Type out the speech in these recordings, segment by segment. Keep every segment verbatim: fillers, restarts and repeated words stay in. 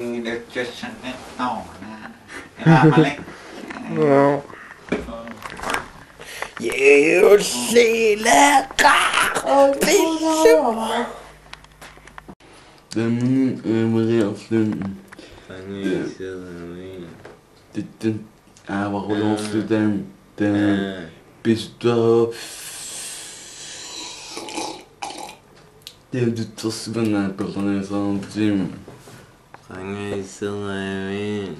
Được cho sẵn cái tàu nè mà lấy You see the car Den överraskningen. Den överraskningen. Den består. Det är du tar svänna på den här samtidigt. Kangen selamin.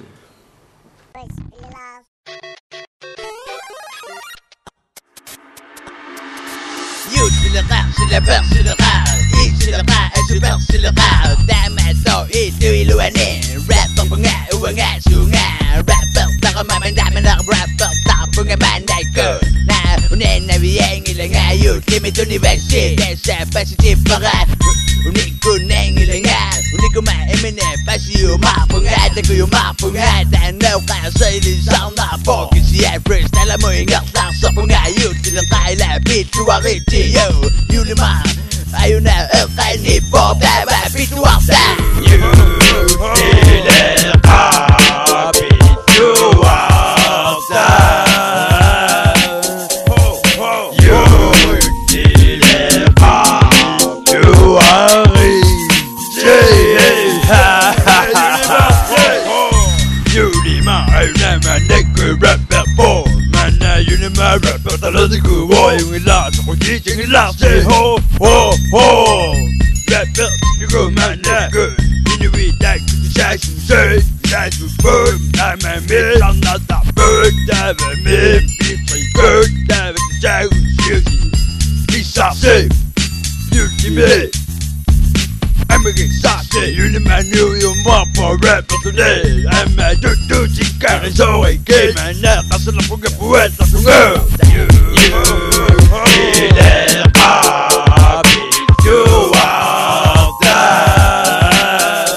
You c'est le rare, c'est la peur, c'est le rare. Il c'est le rare, et je peur, c'est le rare. Dans ma soul, il est éloigné. Rapper pour nga, ou nga, sou nga. Rapper, t'as comme ma dame, un rapper, t'as pour nga, man, d'accord. Na, on est navigué, il est nga, you, limite université. C'est positif, pareil. On est connaît, il est nga. On est comme un éminé, pas si au mar, pour nga, t'as que au mar, pour nga. T'as no cas, c'est les gens, n'a pas que si elle freestyle, la moyen, garde, ça pour nga, you, c'est le rare, la bitch, tu arrêtes. Yo, you the man, I know a tiny pop that I beat you outside. You did it, I beat you outside. You did it, I beat you outside. You the man, I never nigga rapper boy. You know my rap, but I love the good boy. You laugh, so you can laugh, say ho, ho, ho. Rap up, you go man, that good. You know we like to say, say, say to bird. I'm a man, I'm not that bird. I'm a man, it's a bird. I'm a say, it's a say, beauty me. I'm a sassy, you know my new your mom for rap today. I'm a do do chicken, so I came and now I'm still a fucking poet. You, you, did it, I beat you out there.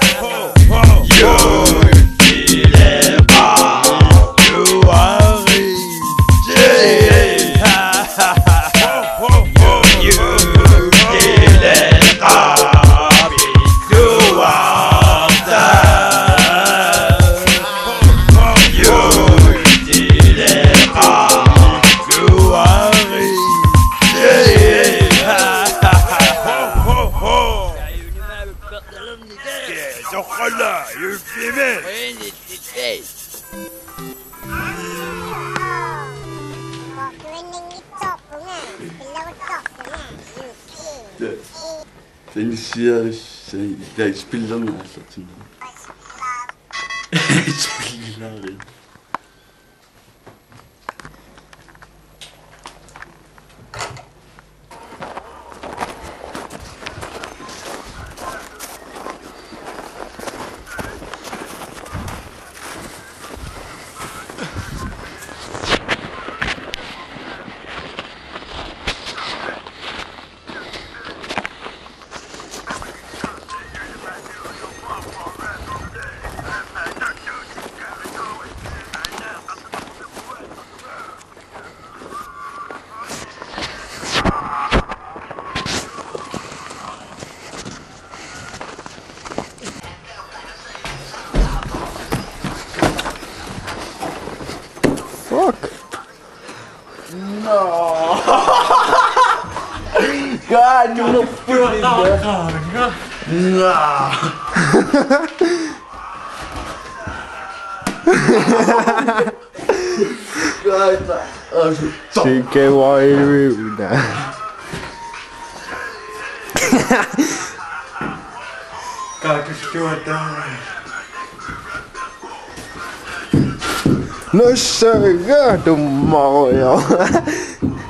You did it, I you are easy. You did it, I Ojalá, you feel me? Den siger, jeg spiller den altså til mig. Jeg spiller den. Fuck! No! God, you know fucking that. Nah! God, Chique, why are you doing that? God, just do it down. Nó sợ gà đùm mồi